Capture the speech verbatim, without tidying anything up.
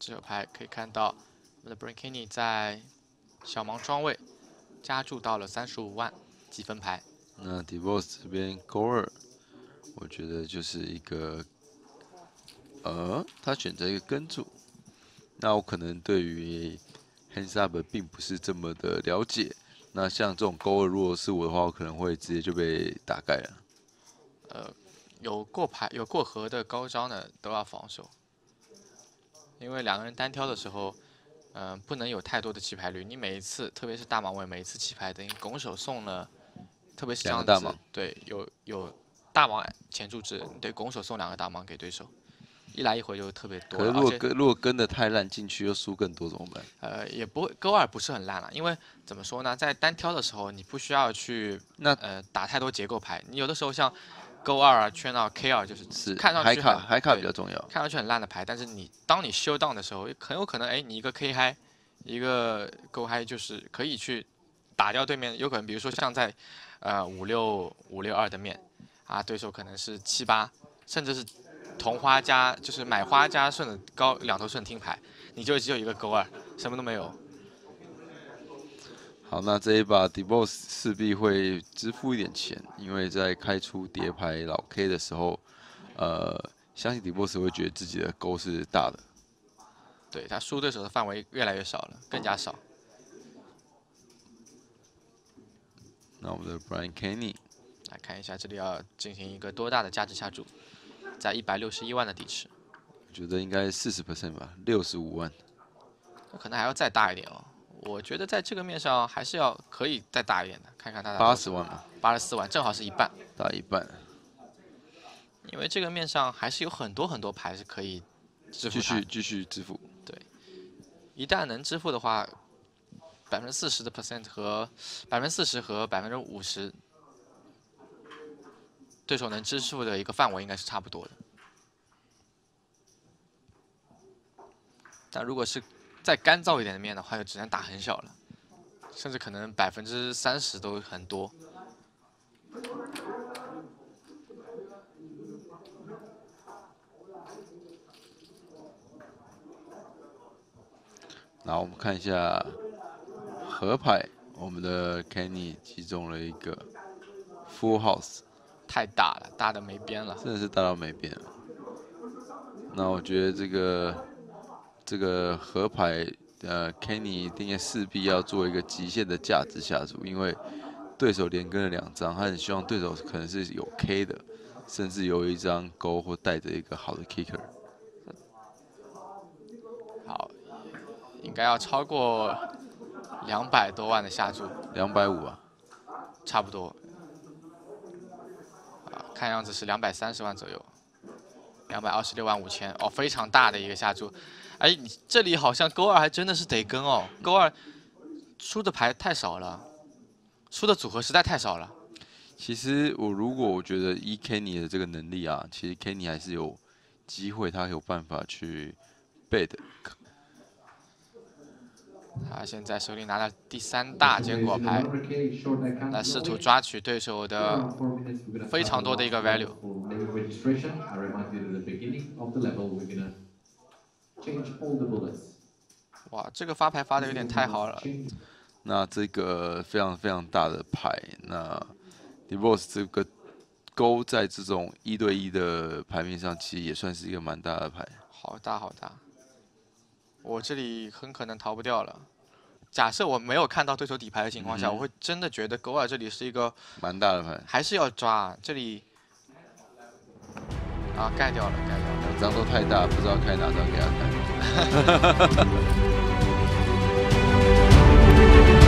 这手牌可以看到，我们的 Brinkini 在小盲庄位加注到了三十五万积分牌。 那 Divorce 这边勾二，我觉得就是一个，呃，他选择一个跟注。那我可能对于 Hands Up 并不是这么的了解。那像这种勾二，如果是我的话，我可能会直接就被打盖了。 呃，有过牌有过河的高招呢，都要防守，因为两个人单挑的时候，嗯、呃，不能有太多的弃牌率。你每一次，特别是大盲位，每一次弃牌等于拱手送了，特别是这样子，对，有有大盲前注制，你对拱手送两个大盲给对手。一来一回就特别多。 可是如果跟如果跟的太烂，进去又输更多怎么办？ 呃，也不会，勾二不是很烂了，因为怎么说呢，在单挑的时候，你不需要去那呃打太多结构牌。你有的时候像勾二啊、圈二、K 二，就是是看上去海卡海卡比较重要， 看上去很烂的牌，但是你当你修 down 的时候，很有可能哎，你一个 K 嗨，一个勾嗨，就是可以去打掉对面。有可能比如说像在呃五六五六二的面啊，对手可能是七八，甚至是。同花加就是买花加顺的高两头顺听牌，你就只有一个勾二，什么都没有。 好，那这一把 Divorce 势必会支付一点钱，因为在开出叠牌老 K 的时候，呃，相信 Divorce 会觉得自己的勾是大的， 对他输对手的范围越来越少了，更加少。 那我们的 Brian Kenny 来看一下，这里要进行一个多大的价值下注？在一百六十一万的底池， 我觉得应该四十 percent 吧，六十五万， 那可能还要再大一点哦。我觉得在这个面上还是要可以再大一点的，看看他的八十万嘛， 八十四万，正好是一半， 大一半。 因为这个面上还是有很多很多牌是可以支付， 继续继续支付。 对，一旦能支付的话，百分之四十的 percent 和百分之四十和百分之五十。对手能支付的一个范围应该是差不多的，但如果是再干燥一点的面的话，就只能打很小了，甚至可能百分之三十都很多。 然后我们看一下河牌，我们的 Kenny 击中了一个 Full House。 太大了，大的没边了， 真的是大到没边了。那我觉得这个这个河牌，呃 ，Kenny 一定势必要做一个极限的价值下注，因为对手连跟了两张，他很希望对手可能是有 K 的，甚至有一张勾或带着一个好的 kicker。 好，应该要超过两百多万的下注。 两百五啊， 差不多。看样子是两百三十万左右，两百二十六万五千哦，非常大的一个下注。哎，你这里好像勾二还真的是得跟哦，勾二输的牌太少了，输的组合实在太少了。 其实我如果我觉得以 Kenny 的这个能力啊，其实 Kenny 还是有机会，他有办法去 bet。 他现在手里拿了第三大坚果牌，来试图抓取对手的非常多的一个 value。哇，这个发牌发的有点太好了。 那这个非常非常大的牌，那 Divorce 这个勾在这种一对一的牌面上，其实也算是一个蛮大的牌。 好大好大。我这里很可能逃不掉了。假设我没有看到对手底牌的情况下，嗯、我会真的觉得勾二这里是一个蛮大的牌， 还是要抓。这里啊，盖掉了，盖掉了， 两张都太大，不知道开哪张给他看。